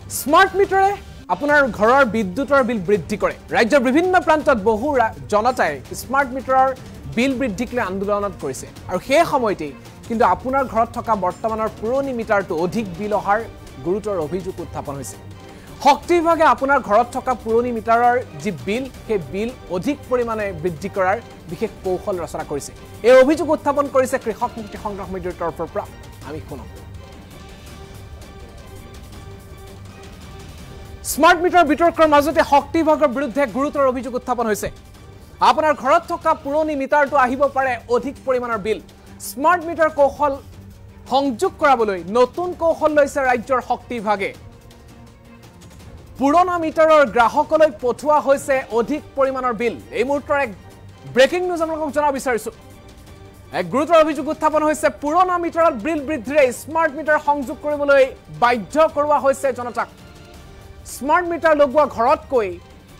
Smart মিটারে আপোনাৰ ঘৰৰ বিদ্যুতৰ বিল বৃদ্ধি কৰে ৰাজ্যৰ বিভিন্ন প্ৰান্তত বহু জনতাই স্মার্ট মিটাৰৰ বিল বৃদ্ধিক লৈ আন্দোলনত কৰিছে আৰু সেই সময়তে কিন্তু আপোনাৰ ঘৰত থকা বৰ্তমানৰ পুৰণি মিটাৰটো অধিক বিল অহাৰ গুৰুতৰ অভিযোগ উত্থাপন হৈছে শক্তি বিভাগে আপোনাৰ ঘৰত থকা পুৰণি মিটাৰৰ যি বিল সেই বিল অধিক পৰিমাণে বৃদ্ধি কৰাৰ বিশেষ কৌশল ৰচনা কৰিছে এই অভিযোগ উত্থাপন কৰিছে কৃষক মুক্তি সংগ্ৰাম সমিতিৰ তৰফৰ পৰা আমি শুনো স্মার্ট মিটার বিতৰ্কৰ মাজতে শক্তি বিভাগৰ বিৰুদ্ধে গুৰুতৰ অভিযোগ উত্থাপন হৈছে আপোনাৰ ঘৰত থকা পুৰণি মিটাৰটো আহিব পাৰে অধিক পৰিমাণৰ বিল স্মার্ট মিটাৰ কৌশল সংযোগ কৰাবলৈ নতুন কৌশল লৈছে ৰাজ্যৰ শক্তি বিভাগে পুৰণা মিটাৰৰ গ্ৰাহকলৈ পঠোৱা হৈছে অধিক পৰিমাণৰ বিল এই মুহূৰ্তৰ এক ব্ৰেকিং নিউজ আপোনালোকক জনাব বিচাৰিছো এক গুৰুতৰ অভিযোগ উত্থাপন হৈছে পুৰণা মিটাৰত বিল বৃদ্ধিৰে স্মার্ট মিটাৰ সংযোগ কৰিবলৈ বাধ্য কৰোৱা হৈছে জনতাক স্মার্ট মিটাৰ লগোৱা ঘৰতকৈ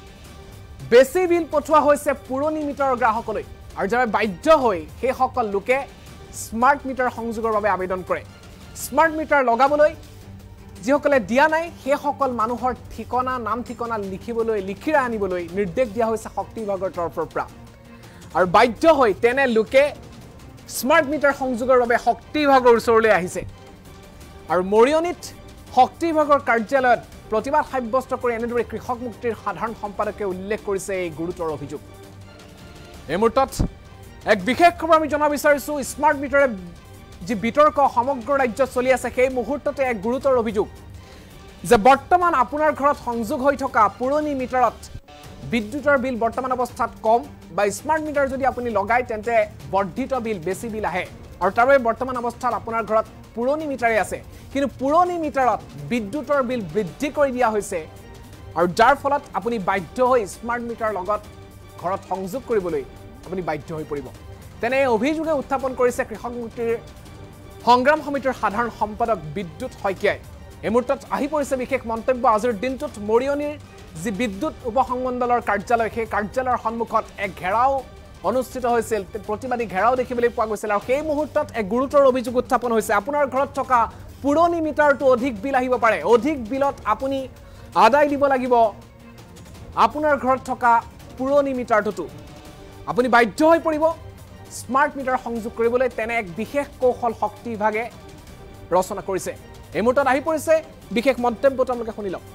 বেছি বিল পঠোৱা হৈছে পুৰণি মিটাৰৰ গ্ৰাহকলৈ আৰু যাৰ বাধ্য হৈ সেই সকল লোকে স্মার্ট মিটাৰ সংযোগৰ বাবে আবেদন কৰে স্মার্ট মিটাৰ লগাবলৈ যিসকলে দিয়া নাই সেই সকল মানুহৰ ঠিকনা নাম ঠিকনা লিখিৰা আনিবলৈ নিৰ্দেশ দিয়া হৈছে শক্তি বিভাগৰ তৰফৰ পৰা আৰু বাধ্য হৈ তেনে লোকে স্মার্ট মিটাৰ সংযোগৰ বাবে শক্তি বিভাগৰ ওচৰলৈ আহিছে আৰু মৰিয়নিত শক্তি বিভাগৰ কাৰ্যালয়ত প্ৰতিবাদ সাব্যস্ত কৰি এনেদৰে কৃষক মুক্তিৰ সাধাৰণ সম্পাদকে উল্লেখ কৰিছে এই গুৰুতৰ অভিযোগ এই মুহূৰ্তত এক বিশেষ খবৰ আমি জনাব বিচাৰিছো স্মার্ট মিটাৰে যি বিতৰ্ক সমগ্ৰ ৰাজ্যত চলি আছে সেই মুহূৰ্ততে এক গুৰুতৰ অভিযোগ যে বৰ্তমান আপোনাৰ ঘৰত সংযোগ হৈ থকা পুৰণি মিটাৰত বিদ্যুতৰ বিল বৰ্তমান অৱস্থাত কম বা স্মার্ট মিটাৰ যদি আপুনি লগাই তেন্তে বৰ্ধিত বিল বেছি বিল আহে আৰু তাৰ বাবে বৰ্তমান অৱস্থাত আপোনাৰ ঘৰত পুৰণি মিটাৰে আছে কিন্তু পুৰণি মিটাৰত বিদ্যুতৰ বিল বৃদ্ধি কৰি দিয়া হৈছে আৰু যাৰ ফলত আপুনি বাধ্য হৈ স্মার্ট মিটাৰ লগত ঘৰত সংযোগ কৰিবলৈ আপুনি বাধ্য হৈ পৰিব তেনে অভিযোগে উত্থাপন কৰিছে কৃষক মুক্তিৰ সংগ্ৰাম সমিতিৰ সাধাৰণ সম্পাদক বিদ্যুৎ শইকীয়াই এই মুহূৰ্তত আহি পৰিছে বিশেষ মন্তব্য আজিৰ দিনটোত মৰিয়নিৰ যি বিদ্যুৎ উপসংমণ্ডলৰ কাৰ্যালয় সেই কাৰ্যালয়ৰ সন্মুখত এক ঘেৰাও অনুষ্ঠিত হৈছিল প্ৰতিবাদী ঘেৰাও দেখিবলৈ পোৱা গৈছিল আৰু সেই মুহূৰ্তত এক গুৰুতৰ অভিযোগ উত্থাপন হৈছে আপোনাৰ ঘৰত থকা পুৰণি মিটাৰটো অধিক বিল আহিব পাৰে অধিক বিলত আপুনি আদায় দিব লাগিব আপোনাৰ ঘৰত থকা পুৰণি মিটাৰটো আপুনি বাধ্য হৈ পৰিব স্মার্ট মিটাৰ সংযোগ কৰিবলৈ তেনে এক বিশেষ কৌশল শক্তি বিভাগে ৰচনা কৰিছে এই মুহূৰ্তত আহি পৰিছে বিশেষ মন্তব্যটো আপোনালোকে শুনি লওক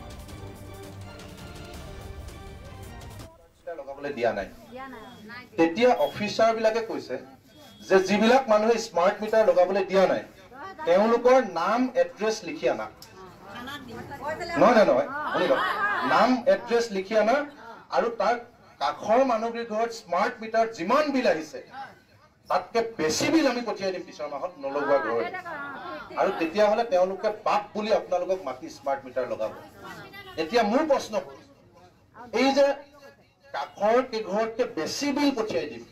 লগাবলৈ দিয়া নাই তেতিয়া অফিচাৰ বিলাকে কৈছে যে যিবিলাক মানুহে স্মার্ট মিটাৰ লগাবলৈ দিয়া নাই তেওঁলোকৰ নাম এড্ৰেছ লিখি আনা নহয় নাম এড্ৰেছ লিখি আনা আৰু তাৰ কাখৰ মানুহৰ ঘৰত স্মার্ট মিটাৰ যিমান বিল আহিছে তাতকে বেছি বিল আমি পঠিয়াই দিম পিছৰ মাহত নলগোৱা ঘৰ আৰু তেতিয়া হলে তেওঁলোকে বাপ বুলি আপোনালোকক মাটি স্মার্ট মিটাৰ লগাব এতিয়া মোৰ প্ৰশ্ন এই যে কাখৰ ঘৰতকে বেছি বিল পঠিয়াই দিম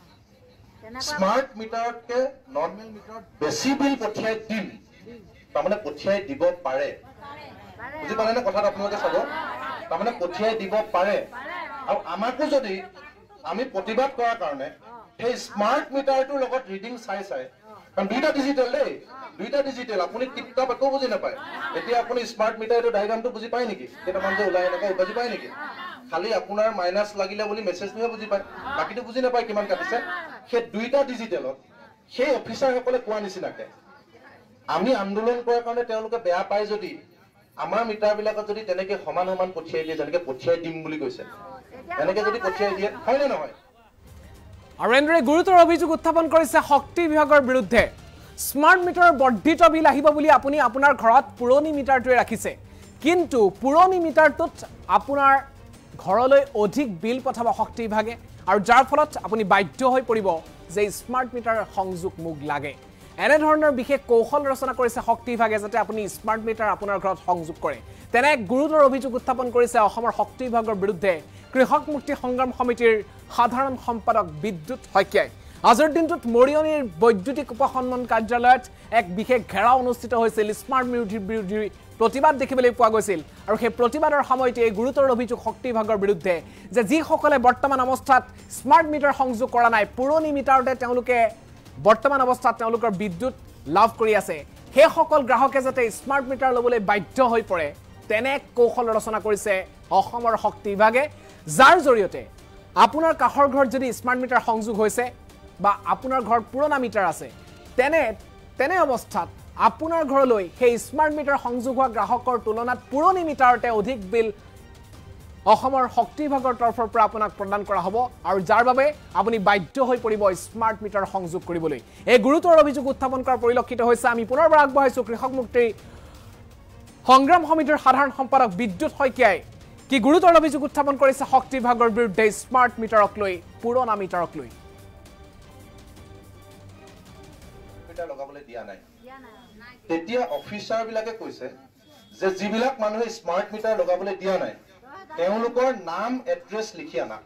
স্মার্ট মিটাৰতকে নৰ্মেল মিটাৰত বেছি বিল পঠিয়াই দিম তাৰমানে পঠিয়াই দিব পাৰে বুজি পালেনে কথাটো আপোনালোকে চাব তাৰমানে পঠিয়াই দিব পাৰে আৰু আমাকো যদি আমি প্ৰতিবাদ কৰাৰ কাৰণে সেই স্মার্ট মিটাৰটোৰ লগত ৰিডিং চাই কাৰণ দুইটা ডিজিটেল আপুনি কিতাপ একো বুজি নাপায় এতিয়া আপুনি স্মার্ট মিটাৰটো ডায়াগ্ৰামটো বুজি পায় নেকি কেইটামান যে ওলাই এনেকৈ বুজি পায় নেকি খালি আপোনাৰ মাইনাছ লাগিলে বুলি মেছেজটোহে বুজি পায় বাকীটো বুজি নাপায় কিমান কাটিছে সেই দুইটা ডিজিটেলত সেই অফিচাৰসকলে কোৱা নিচিনাকে আমি আন্দোলন কৰাৰ কাৰণে তেওঁলোকে বেয়া পায় যদি আমাৰ মিটাৰবিলাকত যদি তেনেকে সমান পঠিয়াই দিয়ে যেনেকে পঠিয়াই দিম বুলি কৈছে এনেকে যদি পঠিয়াই দিয়ে হয় নে নহয় আৰু এনেদৰে গুৰুতৰ অভিযোগ উত্থাপন কৰিছে শক্তি বিভাগৰ বিৰুদ্ধে স্মার্ট মিটাৰৰ বৰ্ধিত বিল আহিব বুলি আপুনি আপোনাৰ ঘৰত পুৰণি মিটাৰটোৱে ৰাখিছে কিন্তু পুৰণি মিটাৰটোত আপোনাৰ ঘৰলৈ অধিক বিল পঠাব শক্তি বিভাগে আৰু যাৰ ফলত আপুনি বাধ্য হৈ পৰিব যে স্মার্ট মিটাৰ সংযোগ মোক লাগে এনে ধৰণৰ বিশেষ কৌশল ৰচনা কৰিছে শক্তি বিভাগে যাতে আপুনি স্মার্ট মিটাৰ আপোনাৰ ঘৰত সংযোগ কৰে তেনে গুৰুতৰ অভিযোগ উত্থাপন কৰিছে অসমৰ শক্তি বিভাগৰ বিৰুদ্ধে কৃষক মুক্তি সংগ্ৰাম সমিতিৰ সাধাৰণ সম্পাদক বিদ্যুৎ শইকীয়াই আজিৰ দিনটোত মৰিয়নিৰ বৈদ্যুতিক উপসন্মান কাৰ্যালয়ত এক বিশেষ ঘেৰাও অনুষ্ঠিত হৈছিল স্মার্ট মিটাৰ বিৰোধী প্ৰতিবাদ দেখিবলৈ পোৱা গৈছিল আৰু সেই প্ৰতিবাদৰ সময়তে গুৰুতৰ অভিযোগ শক্তি বিভাগৰ বিৰুদ্ধে যে যিসকলে বৰ্তমান অৱস্থাত স্মার্ট মিটাৰ সংযোগ কৰা নাই পুৰণি মিটাৰতে তেওঁলোকে বৰ্তমান অৱস্থাত তেওঁলোকৰ বিদ্যুৎ লাভ কৰি আছে সেই সকল গ্ৰাহকে যাতে স্মার্ট মিটাৰ লবলৈ বাধ্য হৈ পৰে তেনে কৌশল ৰচনা কৰিছে অসমৰ শক্তি বিভাগে, যাৰ জৰিয়তে আপোনাৰ কাষৰ ঘৰত যদি স্মাৰ্ট মিটাৰ সংযোগ হৈছে বা আপোনাৰ ঘৰত পুৰণা মিটাৰ আছে, তেনে অৱস্থাত আপোনাৰ ঘৰলৈ সেই স্মাৰ্ট মিটাৰ সংযোগ হোৱা গ্ৰাহকৰ তুলনাত পুৰণি মিটাৰতে অধিক বিল অসমৰ শক্তি বিভাগৰ তৰফৰ পৰা আপোনাক প্ৰদান কৰা হ'ব, আৰু যাৰ বাবে আপুনি বাধ্য হৈ পৰিব স্মাৰ্ট মিটাৰ সংযোগ কৰিবলৈ। এই গুৰুতৰ অভিযোগ উত্থাপন কৰাৰ পৰিলক্ষিত হৈছে। আমি পুনৰবাৰ আগবঢ়াইছোঁ কৃষক মুক্তি সংগ্ৰাম সমিতিৰ সাধাৰণ সম্পাদক বিদ্যুৎ শইকীয়াই কি গুৰুতৰ অভিযোগ উত্থাপন কৰিছে শক্তি বিভাগৰ বিৰুদ্ধে স্মাৰ্ট মিটাৰক লৈ, পুৰণা মিটাৰক লৈ। লগাবলৈ দিয়া নাই, তেতিয়া অফিচাৰ বিলাকে কৈছে যে যিবিলাক মানুহে স্মাৰ্ট মিটাৰ লগাবলৈ দিয়া নাই তেওঁলোকৰ নাম এড্ৰেছ লিখি আনা।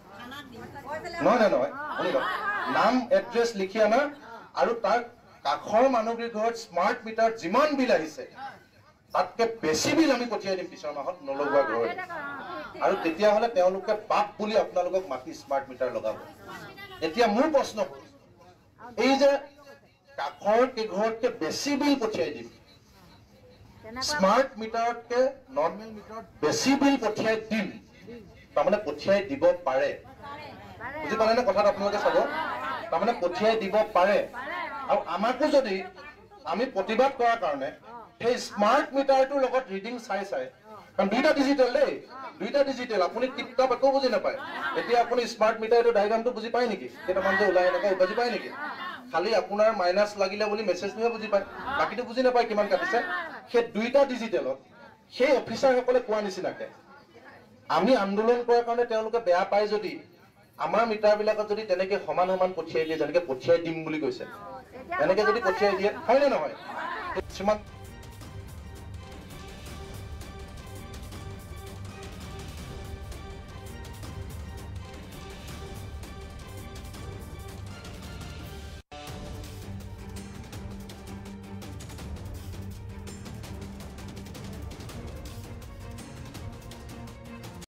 নহয় নাম এড্ৰেছ লিখি আনা, আৰু তাৰ কাষৰ মানুহৰ ঘৰত স্মাৰ্ট মিটাৰ যিমান বিল আহিছে তাতকে বেছি বিল আমি পঠিয়াই দিম পিছৰ মাহত নলগোৱা ঘৰত, আৰু তেতিয়াহ'লে তেওঁলোকে বাপ বুলি আপোনালোকক মাতি স্মাৰ্ট মিটাৰ লগাব। এতিয়া মোৰ প্ৰশ্ন, এই যে কাষৰ কেইঘৰতকে বেছি বিল পঠিয়াই দিম, স্মাৰ্ট মিটাৰতকে নৰ্মেল মিটাৰত বেছি বিল পঠিয়াই দিম, তাৰমানে পঠিয়াই দিব পাৰে, বুজি পালে নে কথাটো? আপোনালোকে চাব, তাৰমানে পঠিয়াই দিব পাৰে। আৰু আমাকো যদি আমি প্ৰতিবাদ কৰাৰ কাৰণে সেই স্মাৰ্ট মিটাৰটোৰ লগত ৰিডিং চাই, কাৰণ দুইটা ডিজিটেল দেই, দুইটা ডিজিটেল, আপুনি কিতাপ একো বুজি নাপায়। এতিয়া আপুনি স্মাৰ্ট মিটাৰটো ডায়গ্ৰামটো বুজি পায় নেকি? কেইটামান যে ওলাই এনেকৈ বুজি পায় নেকি? খালি আপোনাৰ মাইনাছ লাগিলে বুলি মেছেজটোহে বুজি পায়, বাকীটো বুজি নাপায় কিমান কাটিছে। সেই দুইটা ডিজিটেলত সেই অফিচাৰসকলে কোৱা নিচিনাকে আমি আন্দোলন কৰাৰ কাৰণে তেওঁলোকে বেয়া পায় যদি আমাৰ মিটাৰবিলাকত যদি তেনেকে সমান পঠিয়াই দিয়ে, যেনেকে পঠিয়াই দিম বুলি কৈছে, এনেকে যদি পঠিয়াই দিয়ে, হয় নে নহয়? কিছুমান